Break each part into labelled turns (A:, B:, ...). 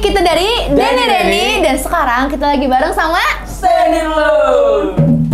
A: Kita dari Deni dan sekarang kita lagi bareng sama
B: Stand Alone.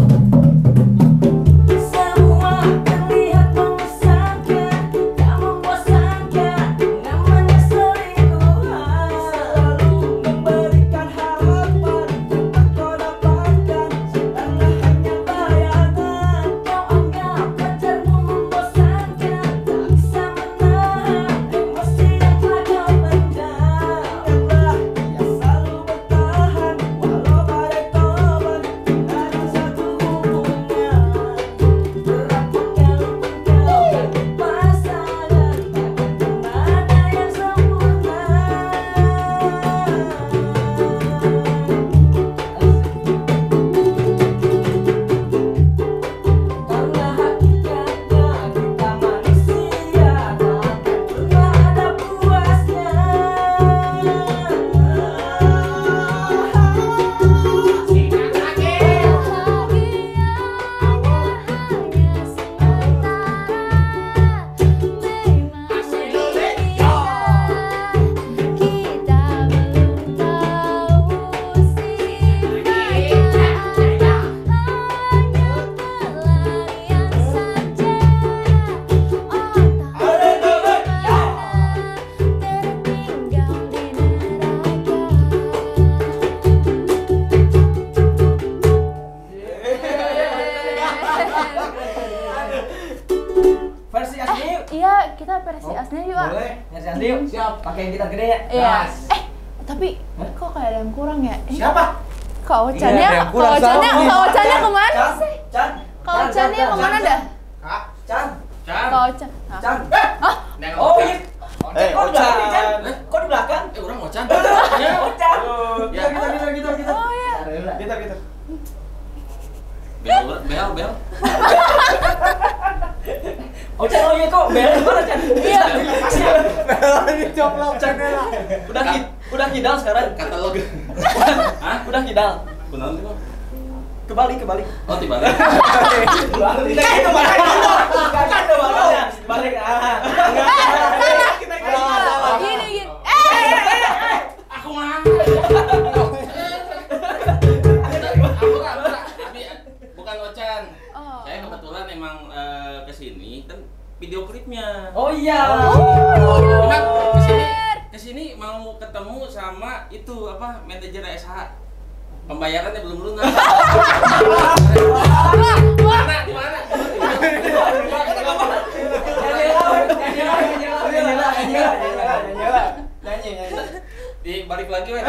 B: Versi asli yuk.
A: Iya, kita versi aslinya yuk.
B: Boleh, versi asli yuk. Siap. Pakai yang gitar gede ya.
A: Iya. Tapi kok kayak ada yang kurang ya?
B: Siapa?
A: Kak Ocannya kemana sih?
B: Chan.
A: Kak Ocannya kemana dah?
B: Chan.
A: Kak Ocan.
B: Chan.
A: Hah?
B: Oh iya. Kok di belakang, Chan? Kok di belakang?
C: Orang Ocan.
B: Ocan. Gitar.
A: Oh iya.
B: Gitar.
C: Bel.
B: Ocan, oh iya kok bel gimana, Chan?
A: Iya.
B: Bel dicoplok Chan. Udah kidal sekarang.
C: Katalog.
B: Hah? Udah kidal.
C: Kunaon tuh?
B: Kebalik.
C: Oh, dibalik.
B: Tidak gitu, balik. Kan udah baliknya. Balik. Salah.
A: Gini.
C: Aku mah. Bukan Ocan. Saya kebetulan emang kesini kan video klipnya.
B: Oh iya.
C: Emang kesini mau ketemu sama itu apa manajer SH. Pembayarannya belum lunas. Di mana? Di balik lagi weh.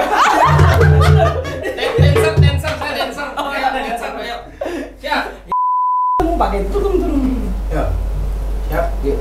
C: Dancer. Ayo. Siap.
B: Mau pakai turun.
C: Ya. Siap. Yuk.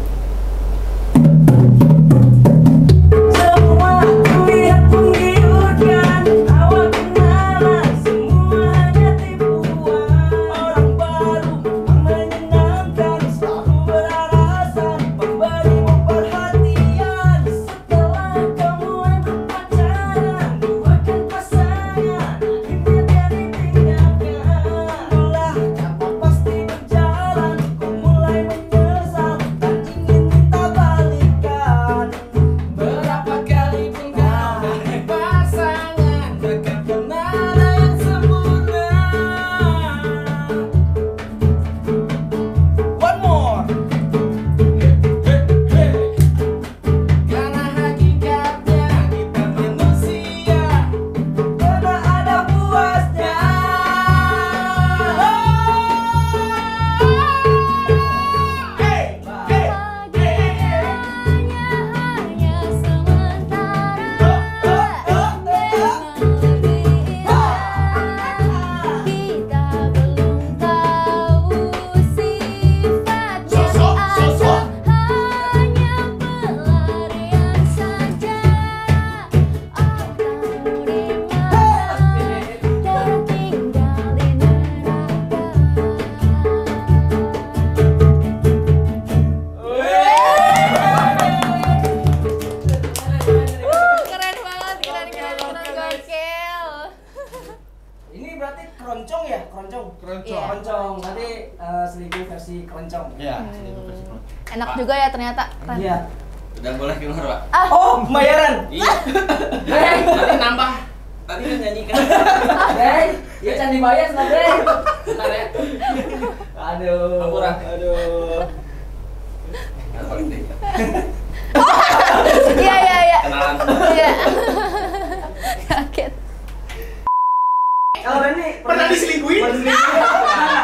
B: Semua terlihat menggiurkan, awal kenalan semua hanya tipuan. Orang baru yang menyenangkan, selalu beralasan memberimu perhatian. Setelah kamu mulai berpacaran, buatkan pasangan, akhirnya dia ditinggalkan. Itulah kata pasti berjalan, ku mulai menyesal dan ingin minta balikan. Berapa kali pun kau dari pasangan, takkan pernah ada yang sempurna. One more. Karena hakikatnya kita manusia, pernah ada puasnya.
A: Hanya sementara. Memang lebih indah. Kita belum tahu sifatnya. Atau hanya pelarian saja. Atau dimana tertinggal di Keren banget, keren gokil.
B: Ini berarti keroncong ya? Keroncong.
A: Iya.
B: Keroncong. Berarti selingkuh versi keroncong.
C: Iya.
A: Enak juga ya ternyata. Keren.
B: Iya.
C: Udah boleh keluar, Pak.
B: Oh, pembayaran.
C: Iya. Nanti
B: dibayar sebenarnya.
C: Bentar ya.
B: Aduh.
C: Ampura.
B: Aduh.
A: Iya.
C: Kenalan.
A: Iya. Kaget.
B: Kalau Reni
D: Pernah diselingkuhin?
B: Pernah diselingkuhin.